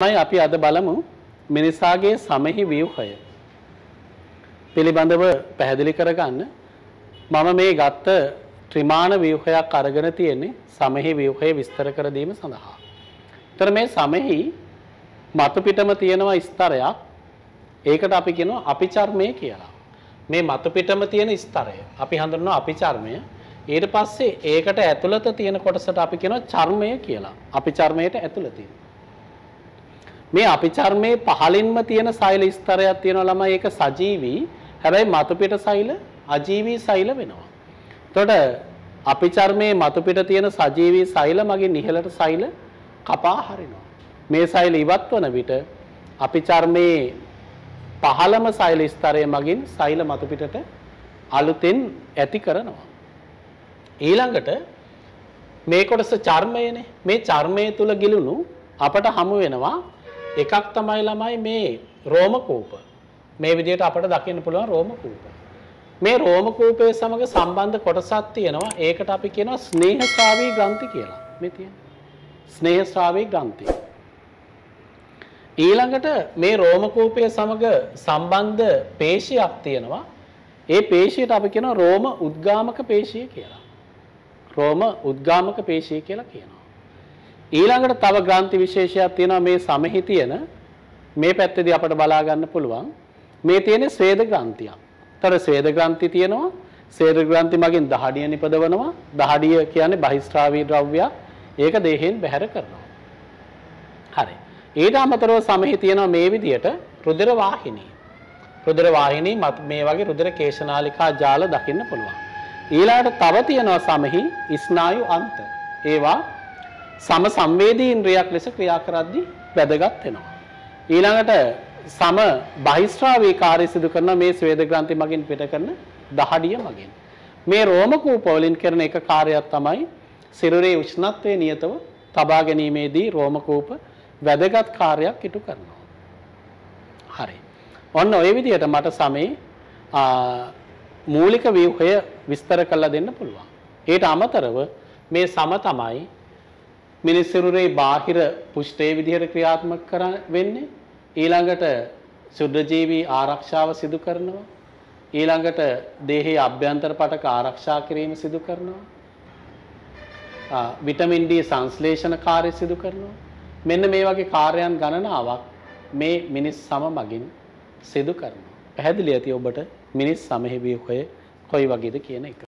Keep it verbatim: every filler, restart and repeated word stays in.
අපි අද බලමු මිනිසාගේ සමහි ව්‍යුහය පිළිබඳව පැහැදිලි කරගන්න මම මේ ගත්ත ත්‍රිමාන ව්‍යුහයක් අරගෙන තියෙන්නේ සමහි ව්‍යුහය විස්තර කර දීම සඳහා. ඒතර මේ සමහි මතු පිටම තියෙනවා ස්තරයක්. ඒකට අපි කියනවා අපිචර්මය කියලා. මේ මතු පිටම තියෙන ස්තරය අපි හඳුන්වනවා අපිචර්මය. ඊට පස්සේ ඒකට ඇතුළත තියෙන කොටසට අපි කියනවා චර්මය කියලා. අපිචර්මයට ඇතුළතින් මේ අපිචර්මයේ පහළින්ම තියෙන සෛල ස්තරයක් තියෙනවා ළමයි ඒක සජීවී. හැබැයි මතු පිට සෛල අජීවී සෛල වෙනවා. එතකොට අපිචර්මයේ මතු පිට තියෙන සජීවී සෛල මගින් ඉහළට සෛල කපා හරිනවා. මේ සෛල ඉවත් වන විට අපිචර්මයේ පහළම සෛල ස්තරය මගින් සෛල මතු පිටට අලුතෙන් ඇති කරනවා. ඊළඟට මේ කොටස චර්මයනේ. මේ චර්මය තුල ගිලුණු අපට හමු වෙනවා එකක් තමයි ළමයි මේ රෝම කූප. මේ විදිහට අපට දකින්න පුළුවන් රෝම කූප. මේ රෝම කූපයේ සමග සම්බන්ධ කොටසක් තියෙනවා. ඒකට අපි කියනවා ස්නේහස්‍රාවී ග්‍රන්ථි කියලා. මේ තියෙන ස්නේහස්‍රාවී ග්‍රන්ථි. ඊළඟට මේ රෝම කූපයේ සමග සම්බන්ධ පේශියක් තියෙනවා. ඒ පේශියට අපි කියනවා රෝම උද්ගාමක පේශිය කියලා. රෝම උද්ගාමක පේශිය කියලා කියනවා. ඊළඟට තව ග්‍රන්ථි විශේෂයක් තියෙනවා මේ සමෙහි තියෙන මේ පැත්තේදී අපිට බලා ගන්න පුළුවන් මේ තියෙන ස්වේද ග්‍රන්ථියක්. තර ස්වේද ග්‍රන්ථි තියෙනවා. ස්වේද ග්‍රන්ථි මගින් දහඩිය නිපදවනවා. දහඩිය කියන්නේ බහිස්ත්‍රාවී ද්‍රව්‍යයක්. ඒක දේහෙන් බැහැර කරනවා. හරි. ඊට අමතරව සමෙහි තියෙනවා මේ විදියට රුධිර වාහිනී. රුධිර වාහිනී මේ වගේ රුධිර කේශනාලිකා ජාල දකින්න පුළුවන්. ඊළඟට තව තියෙනවා සමෙහි ස්නායු අන්ත. ඒවා සම සංවේදී ඉන්ද්‍රියක් ලෙස ක්‍රියා කරද්දී වැදගත් වෙනවා. ඊළඟට සම බහිස්ත්‍රාවී කාර්ය සිදු කරන මේ ස්වේද ග්‍රන්ථි මගින් පිට කරන දහඩිය මගින්. මේ රෝම කූප වලින් කරන එක කාර්යයක් තමයි සිරුරේ උෂ්ණත්වයේ නියතව තබා ගැනීමේදී රෝම කූප වැදගත් කාර්යයක් ඉටු කරනවා. හරි. ඔන්න ඔය විදිහට මට සමේ මූලික ව්‍යුහය විස්තර කරලා දෙන්න පුළුවන්. ඊට අමතරව මේ සම තමයි මිනිස් සිරුරේ බාහිර පුෂ්ඨයේ විදිහට ක්‍රියාත්මක කර වෙන්නේ. ඊළඟට සුද්ධජීවී ආරක්ෂාව සිදු කරනවා. ඊළඟට දේහයේ අභ්‍යන්තර පටක ආරක්ෂා කිරීම සිදු කරනවා. විටමින් ඩී සංශ්ලේෂණ කාර්ය සිදු කරනවා. මෙන්න මේ වගේ කාර්යයන් ගණනාවක් මේ මිනිස් සම මගින් සිදු කරනවා. පැහැදිලි ඇති ඔබට මිනිස් සමෙහි ව්‍යුහය කොයි වගේද කියන එක.